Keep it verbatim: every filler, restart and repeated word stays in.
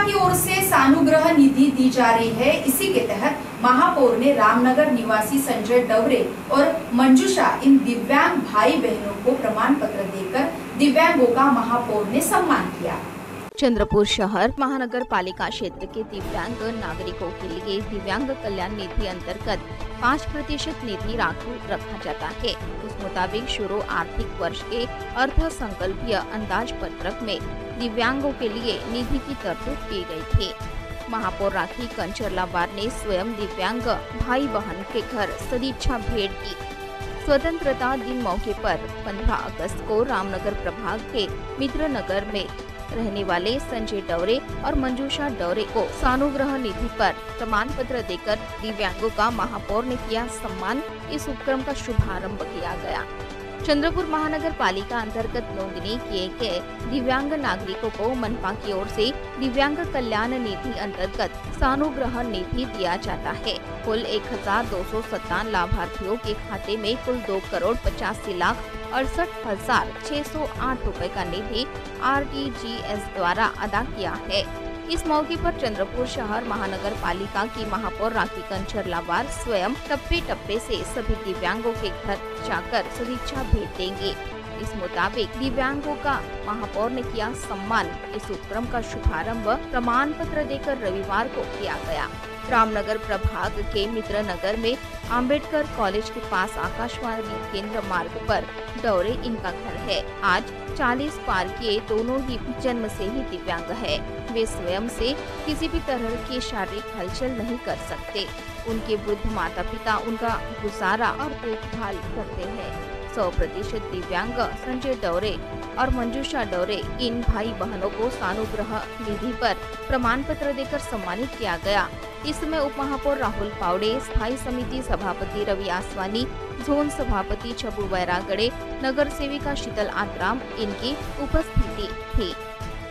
की ओर से सानुग्रह निधि दी जा रही है। इसी के तहत महापौर ने रामनगर निवासी संजय डवरे और मंजूषा इन दिव्यांग भाई बहनों को प्रमाण पत्र देकर दिव्यांगों का महापौर ने सम्मान किया। चंद्रपुर शहर महानगर पालिका क्षेत्र के दिव्यांग नागरिकों के लिए दिव्यांग कल्याण निधि अंतर्गत पाँच प्रतिशत निधि राखी रखा जाता है। उस मुताबिक शुरू आर्थिक वर्ष के अर्थ संकल्पीय अंदाज पत्रक में दिव्यांगों के लिए निधि की तरतूद की गई थी। महापौर राखी कंचरलाबार ने स्वयं दिव्यांग भाई बहन के घर सदिच्छा भेंट की। स्वतंत्रता दिन मौके पर पंद्रह अगस्त को रामनगर प्रभाग के मित्र नगर में रहने वाले संजय डवरे और मंजूषा डवरे को सानुग्रह निधि पर प्रमाण पत्र देकर दिव्यांगों का महापौर ने किया सम्मान। इस उपक्रम का शुभारंभ किया गया। चंद्रपुर महानगर पालिका अंतर्गत नोंदणी किए गए दिव्यांग नागरिकों को मनपा की ओर से दिव्यांग कल्याण निधि अंतर्गत सानुग्रह निधि दिया जाता है। कुल एक हजार दो सौ सत्तावन लाभार्थियों के खाते में कुल दो करोड़ पचासी लाख अड़सठ हजार छह सौ आठ रुपए का निधि आर टी जी एस द्वारा अदा किया है। इस मौके पर चंद्रपुर शहर महानगर पालिका की महापौर राखी कंचरलाबार स्वयं टप्पे टप्पे से सभी दिव्यांगों के घर जाकर सदिच्छा भेंट देंगे। इस मुताबिक दिव्यांगों का महापौर ने किया सम्मान। इस उपक्रम का शुभारंभ प्रमाण पत्र देकर रविवार को किया गया। रामनगर प्रभाग के मित्र नगर में अंबेडकर कॉलेज के पास आकाशवाणी केंद्र मार्ग पर डवरे इनका घर है। आज चालीस पार किए दोनों ही जन्म से ही दिव्यांग है। वे स्वयं से किसी भी तरह की शारीरिक हलचल नहीं कर सकते। उनके वृद्ध माता पिता उनका गुजारा और देखभाल करते हैं। सौ प्रतिशत दिव्यांग संजय डवरे और मंजूषा डवरे इन भाई बहनों को सानुग्रह निधि पर प्रमाण पत्र देकर सम्मानित किया गया। इसमें उप महापौर राहुल पावड़े, स्थायी समिति सभापति रवि आसवानी, जोन सभापति छबू बैरागड़े, नगर सेविका शीतल आत्राम इनकी उपस्थिति थी।